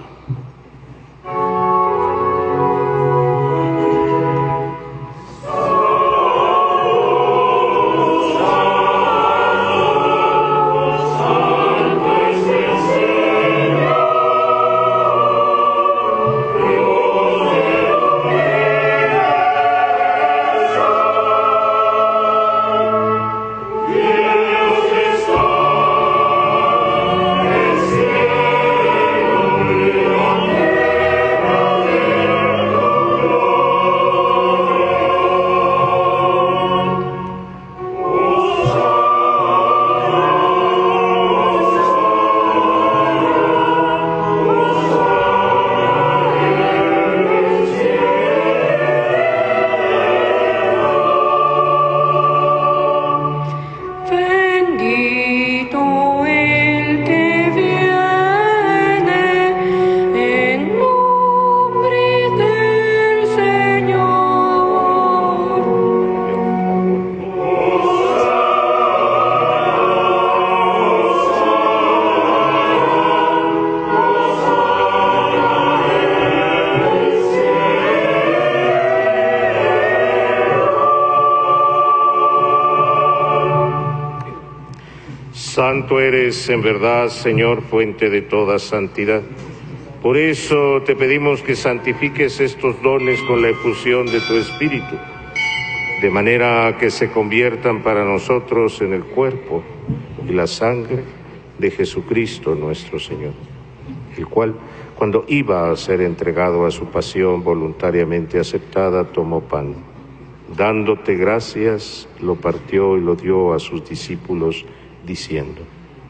Santo eres en verdad, Señor, fuente de toda santidad. Por eso te pedimos que santifiques estos dones con la efusión de tu Espíritu, de manera que se conviertan para nosotros en el cuerpo y la sangre de Jesucristo nuestro Señor, el cual, cuando iba a ser entregado a su pasión voluntariamente aceptada, tomó pan. Dándote gracias, lo partió y lo dio a sus discípulos, diciendo: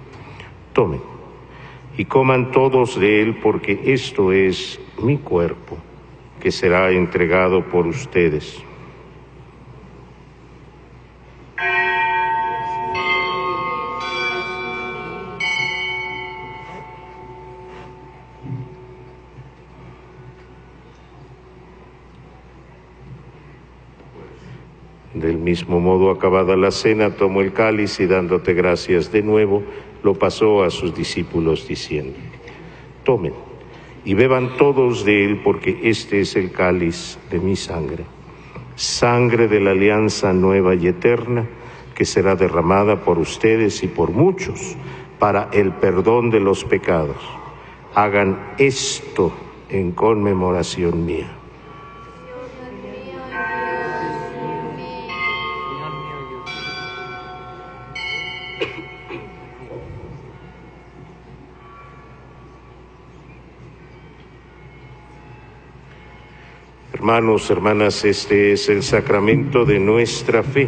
tomen y coman todos de él, porque esto es mi cuerpo, que será entregado por ustedes. Del mismo modo, acabada la cena, tomó el cáliz y dándote gracias de nuevo, lo pasó a sus discípulos diciendo: tomen y beban todos de él, porque este es el cáliz de mi sangre, sangre de la alianza nueva y eterna, que será derramada por ustedes y por muchos para el perdón de los pecados. Hagan esto en conmemoración mía. Hermanos, hermanas, este es el sacramento de nuestra fe.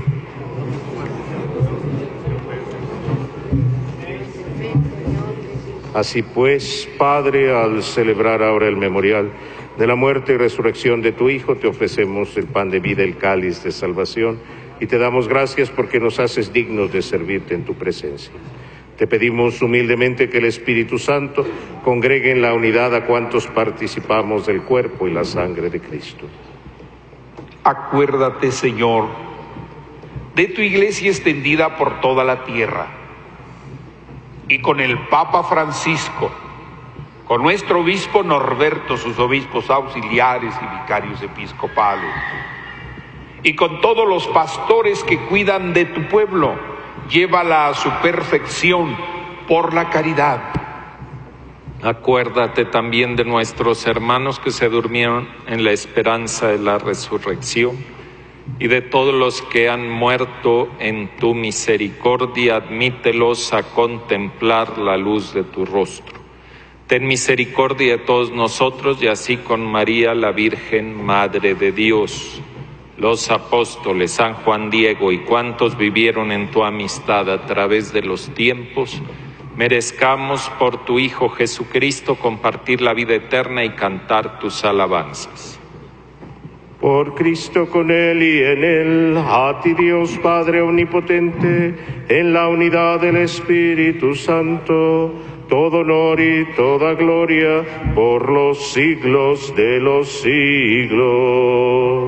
Así pues, Padre, al celebrar ahora el memorial de la muerte y resurrección de tu Hijo, te ofrecemos el pan de vida, el cáliz de salvación, y te damos gracias porque nos haces dignos de servirte en tu presencia. Te pedimos humildemente que el Espíritu Santo congregue en la unidad a cuantos participamos del cuerpo y la sangre de Cristo. Acuérdate, Señor, de tu Iglesia extendida por toda la tierra, y con el Papa Francisco, con nuestro obispo Norberto, sus obispos auxiliares y vicarios episcopales, y con todos los pastores que cuidan de tu pueblo, llévala a su perfección por la caridad. Acuérdate también de nuestros hermanos que se durmieron en la esperanza de la resurrección y de todos los que han muerto en tu misericordia, admítelos a contemplar la luz de tu rostro. Ten misericordia de todos nosotros y así con María, la Virgen, Madre de Dios, los apóstoles, San Juan Diego y cuantos vivieron en tu amistad a través de los tiempos, merezcamos por tu Hijo Jesucristo compartir la vida eterna y cantar tus alabanzas. Por Cristo, con Él y en Él, a ti Dios Padre Omnipotente, en la unidad del Espíritu Santo, todo honor y toda gloria por los siglos de los siglos.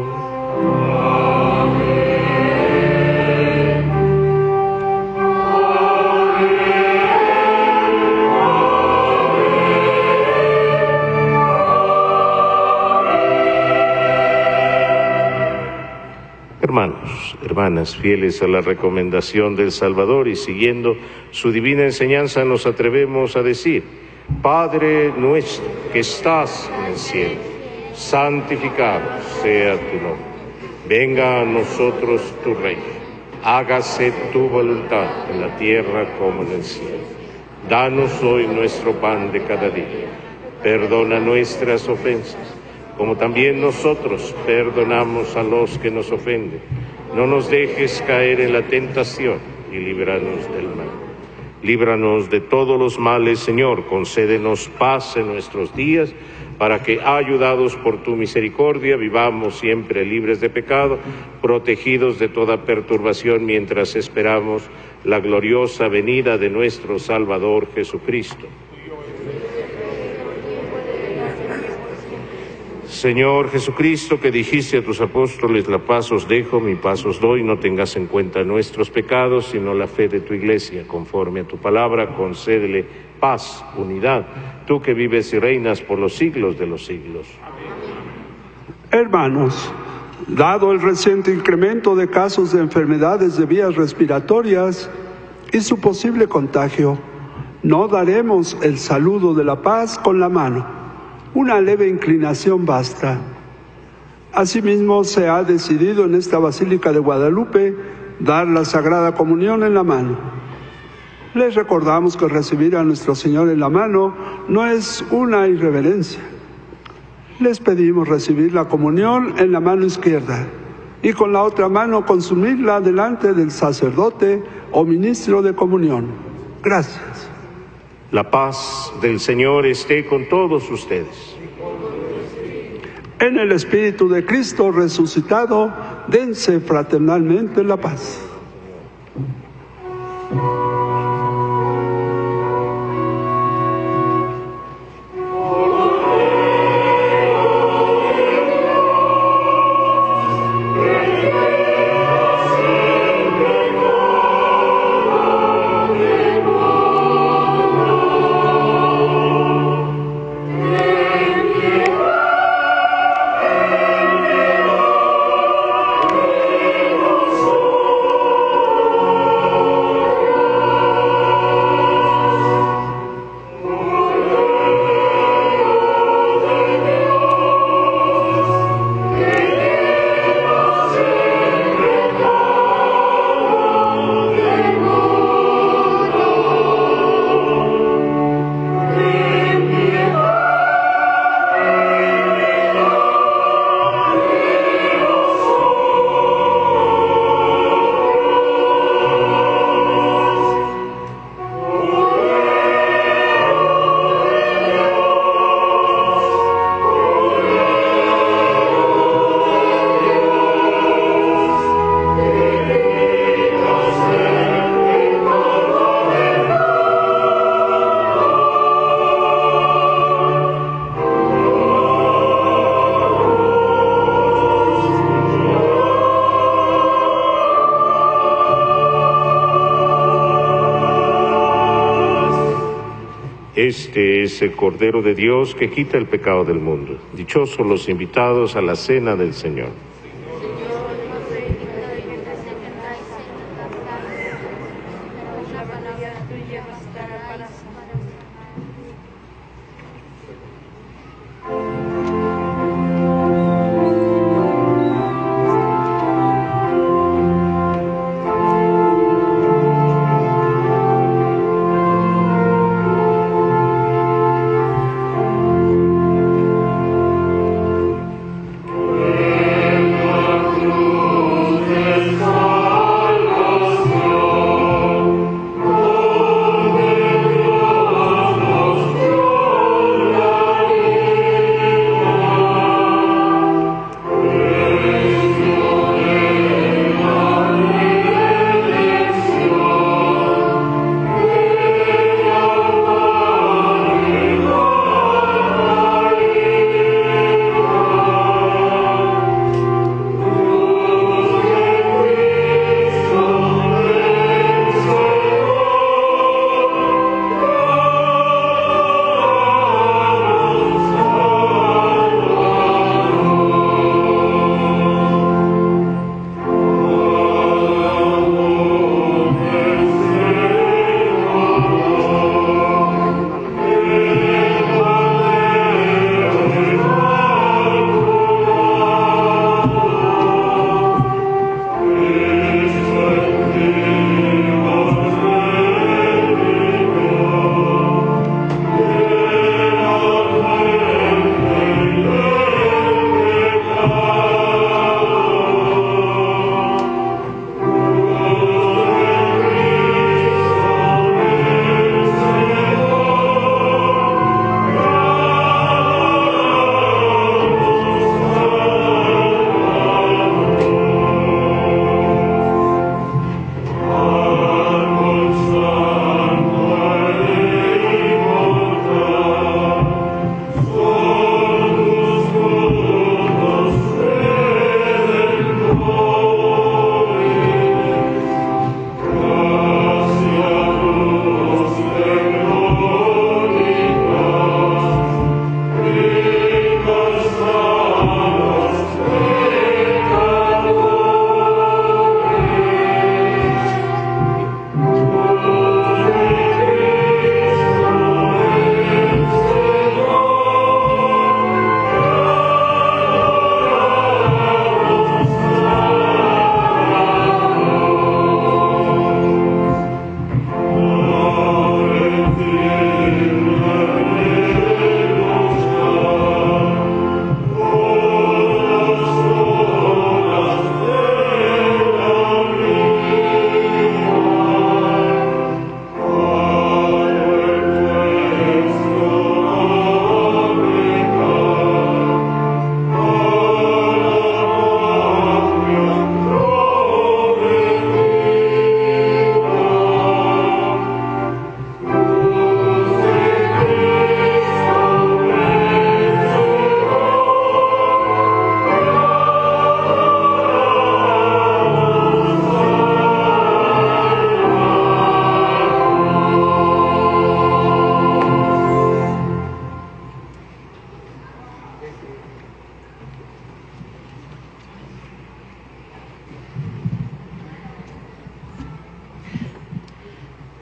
Hermanos, hermanas, fieles a la recomendación del Salvador y siguiendo su divina enseñanza, nos atrevemos a decir: Padre nuestro que estás en el cielo, santificado sea tu nombre. Venga a nosotros tu reino. Hágase tu voluntad en la tierra como en el cielo. Danos hoy nuestro pan de cada día. Perdona nuestras ofensas, como también nosotros perdonamos a los que nos ofenden. No nos dejes caer en la tentación y líbranos del mal. Líbranos de todos los males, Señor. Concédenos paz en nuestros días, para que, ayudados por tu misericordia, vivamos siempre libres de pecado, protegidos de toda perturbación, mientras esperamos la gloriosa venida de nuestro Salvador Jesucristo. Señor Jesucristo, que dijiste a tus apóstoles: la paz os dejo, mi paz os doy, no tengas en cuenta nuestros pecados, sino la fe de tu Iglesia. Conforme a tu palabra, concédele paz, unidad, tú que vives y reinas por los siglos de los siglos. Hermanos, dado el reciente incremento de casos de enfermedades de vías respiratorias y su posible contagio, no daremos el saludo de la paz con la mano. Una leve inclinación basta. Asimismo, se ha decidido en esta Basílica de Guadalupe dar la Sagrada Comunión en la mano. Les recordamos que recibir a nuestro Señor en la mano no es una irreverencia. Les pedimos recibir la comunión en la mano izquierda y con la otra mano consumirla delante del sacerdote o ministro de comunión. Gracias. La paz del Señor esté con todos ustedes. En el Espíritu de Cristo resucitado, dense fraternalmente la paz. Este es el Cordero de Dios que quita el pecado del mundo. Dichosos los invitados a la cena del Señor.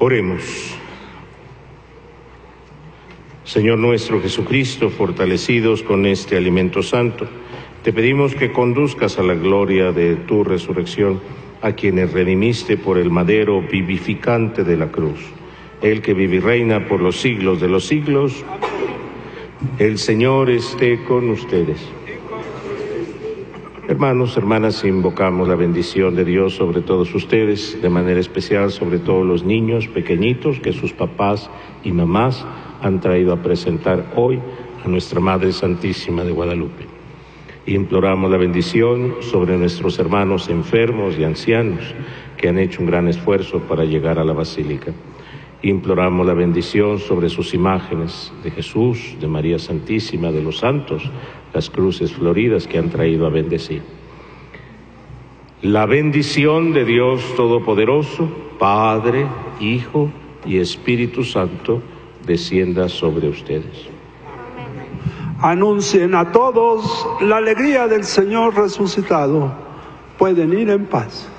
Oremos. Señor nuestro Jesucristo, fortalecidos con este alimento santo, te pedimos que conduzcas a la gloria de tu resurrección a quienes redimiste por el madero vivificante de la cruz, el que vive y reina por los siglos de los siglos. El Señor esté con ustedes. Hermanos, hermanas, invocamos la bendición de Dios sobre todos ustedes, de manera especial sobre todos los niños pequeñitos que sus papás y mamás han traído a presentar hoy a nuestra Madre Santísima de Guadalupe. Imploramos la bendición sobre nuestros hermanos enfermos y ancianos que han hecho un gran esfuerzo para llegar a la Basílica. Imploramos la bendición sobre sus imágenes de Jesús, de María Santísima, de los santos, las cruces floridas que han traído a bendecir. La bendición de Dios Todopoderoso, Padre, Hijo y Espíritu Santo, descienda sobre ustedes. Anuncien a todos la alegría del Señor resucitado. Pueden ir en paz.